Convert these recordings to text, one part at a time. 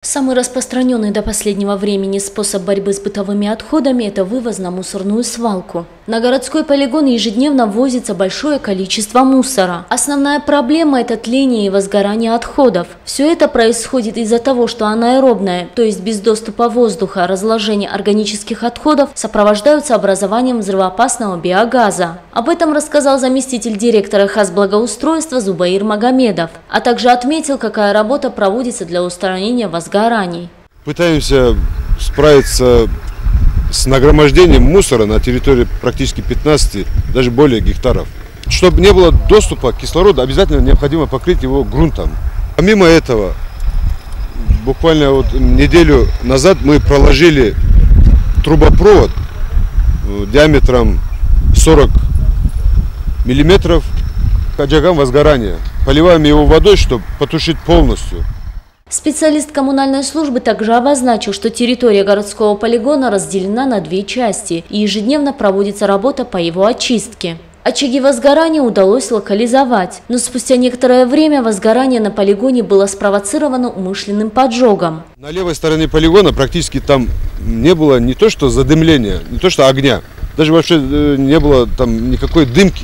Самый распространенный до последнего времени способ борьбы с бытовыми отходами – это вывоз на мусорную свалку. На городской полигон ежедневно ввозится большое количество мусора. Основная проблема – это тление и возгорание отходов. Все это происходит из-за того, что анаэробное, то есть без доступа воздуха, разложение органических отходов сопровождаются образованием взрывоопасного биогаза. Об этом рассказал заместитель директора Хазблагоустройства Зубаир Магомедов, а также отметил, какая работа проводится для устранения возгораний. Пытаемся справиться с нагромождением мусора на территории практически 15, даже более гектаров. Чтобы не было доступа к кислороду, обязательно необходимо покрыть его грунтом. Помимо этого, буквально неделю назад мы проложили трубопровод диаметром 40 миллиметров к очагам возгорания. Поливаем его водой, чтобы потушить полностью. Специалист коммунальной службы также обозначил, что территория городского полигона разделена на две части и ежедневно проводится работа по его очистке. Очаги возгорания удалось локализовать, но спустя некоторое время возгорание на полигоне было спровоцировано умышленным поджогом. На левой стороне полигона практически там не было не то что задымления, не то что огня, даже вообще не было там никакой дымки.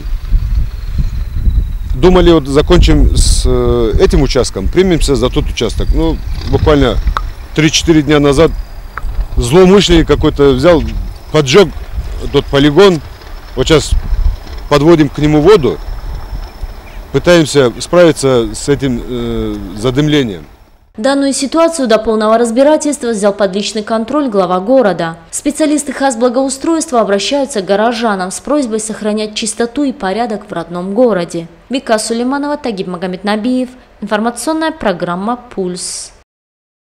Думали, закончим с этим участком, примемся за тот участок. Ну, буквально 3-4 дня назад злоумышленник какой-то взял, поджег тот полигон. Вот сейчас подводим к нему воду, пытаемся справиться с этим задымлением. Данную ситуацию до полного разбирательства взял под личный контроль глава города. Специалисты Хазблагоустройства обращаются к горожанам с просьбой сохранять чистоту и порядок в родном городе. Вика Сулейманова, Тагиб Магомеднабиев. Информационная программа «Пульс».